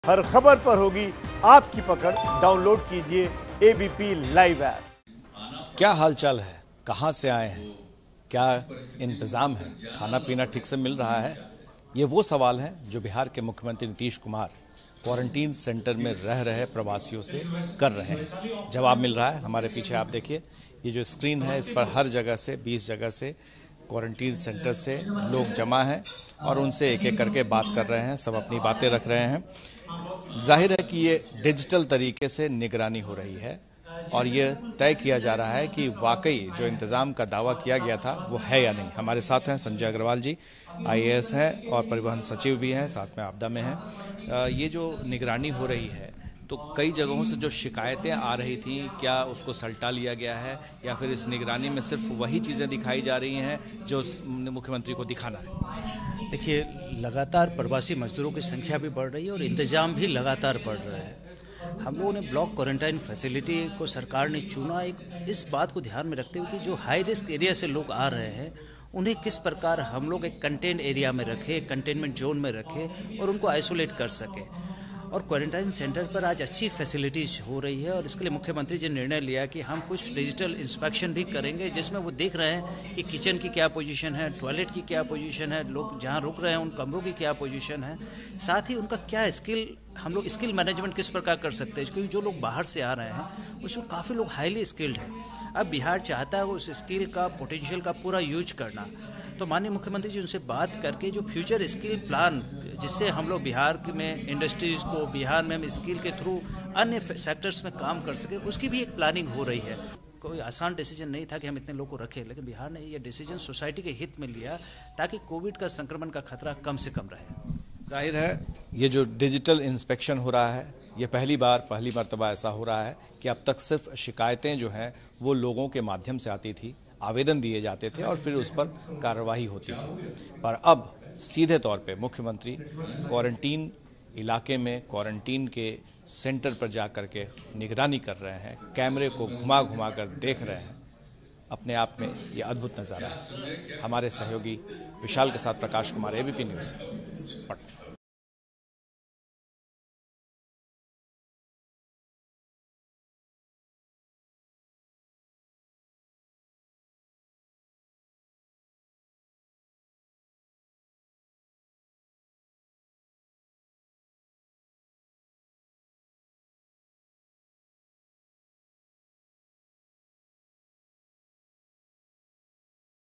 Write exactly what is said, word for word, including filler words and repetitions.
हर खबर पर होगी आपकी पकड़। डाउनलोड कीजिए एबीपी लाइव ऐप। क्या हालचाल है, कहां से आए हैं, क्या इंतजाम है, खाना पीना ठीक से मिल रहा है? ये वो सवाल हैं जो बिहार के मुख्यमंत्री नीतीश कुमार क्वारंटीन सेंटर में रह रहे प्रवासियों से कर रहे हैं। जवाब मिल रहा है। हमारे पीछे आप देखिए, ये जो स्क्रीन है इस पर हर जगह से बीस जगह से क्वारंटीन सेंटर से लोग जमा हैं और उनसे एक एक करके बात कर रहे हैं, सब अपनी बातें रख रहे हैं। जाहिर है कि ये डिजिटल तरीके से निगरानी हो रही है और ये तय किया जा रहा है कि वाकई जो इंतजाम का दावा किया गया था वो है या नहीं। हमारे साथ हैं संजय अग्रवाल जी, आईएएस हैं और परिवहन सचिव भी हैं, साथ में आपदा में हैं। ये जो निगरानी हो रही है तो कई जगहों से जो शिकायतें आ रही थी, क्या उसको सल्टा लिया गया है या फिर इस निगरानी में सिर्फ वही चीज़ें दिखाई जा रही हैं जो मुख्यमंत्री को दिखाना है? देखिए, लगातार प्रवासी मजदूरों की संख्या भी बढ़ रही है और इंतजाम भी लगातार बढ़ रहा है। हम लोगों ने ब्लॉक क्वारंटाइन फैसिलिटी को सरकार ने चुना एक इस बात को ध्यान में रखते हुए कि जो हाई रिस्क एरिया से लोग आ रहे हैं उन्हें किस प्रकार हम लोग एक कंटेन एरिया में रखें, कंटेनमेंट जोन में रखें और उनको आइसोलेट कर सकें। और क्वारंटाइन सेंटर पर आज अच्छी फैसिलिटीज हो रही है और इसके लिए मुख्यमंत्री जी ने निर्णय लिया कि हम कुछ डिजिटल इंस्पेक्शन भी करेंगे, जिसमें वो देख रहे हैं कि किचन की क्या पोजीशन है, टॉयलेट की क्या पोजीशन है, लोग जहां रुक रहे हैं उन कमरों की क्या पोजीशन है, साथ ही उनका क्या स्किल, हम लोग स्किल मैनेजमेंट किस प्रकार कर सकते हैं, क्योंकि जो लोग बाहर से आ रहे हैं उसमें काफ़ी लोग हाईली स्किल्ड हैं। अब बिहार चाहता है उस स्किल का, पोटेंशियल का पूरा यूज करना। तो माननीय मुख्यमंत्री जी उनसे बात करके जो फ्यूचर स्किल प्लान, जिससे हम लोग बिहार में इंडस्ट्रीज़ को, बिहार में हम स्किल के थ्रू अन्य सेक्टर्स में काम कर सके, उसकी भी एक प्लानिंग हो रही है। कोई आसान डिसीजन नहीं था कि हम इतने लोगों को रखें, लेकिन बिहार ने ये डिसीजन सोसाइटी के हित में लिया ताकि कोविड का संक्रमण का खतरा कम से कम रहे। जाहिर है ये जो डिजिटल इंस्पेक्शन हो रहा है ये पहली बार पहली मरतबा ऐसा हो रहा है कि अब तक सिर्फ शिकायतें जो हैं वो लोगों के माध्यम से आती थी, आवेदन दिए जाते थे और फिर उस पर कार्रवाई होती थी। पर अब सीधे तौर पे मुख्यमंत्री क्वारंटीन इलाके में, क्वारंटीन के सेंटर पर जा कर के निगरानी कर रहे हैं, कैमरे को घुमा घुमा कर देख रहे हैं। अपने आप में ये अद्भुत नज़ारा है। हमारे सहयोगी विशाल के साथ प्रकाश कुमार, एबीपी न्यूज़, पटना।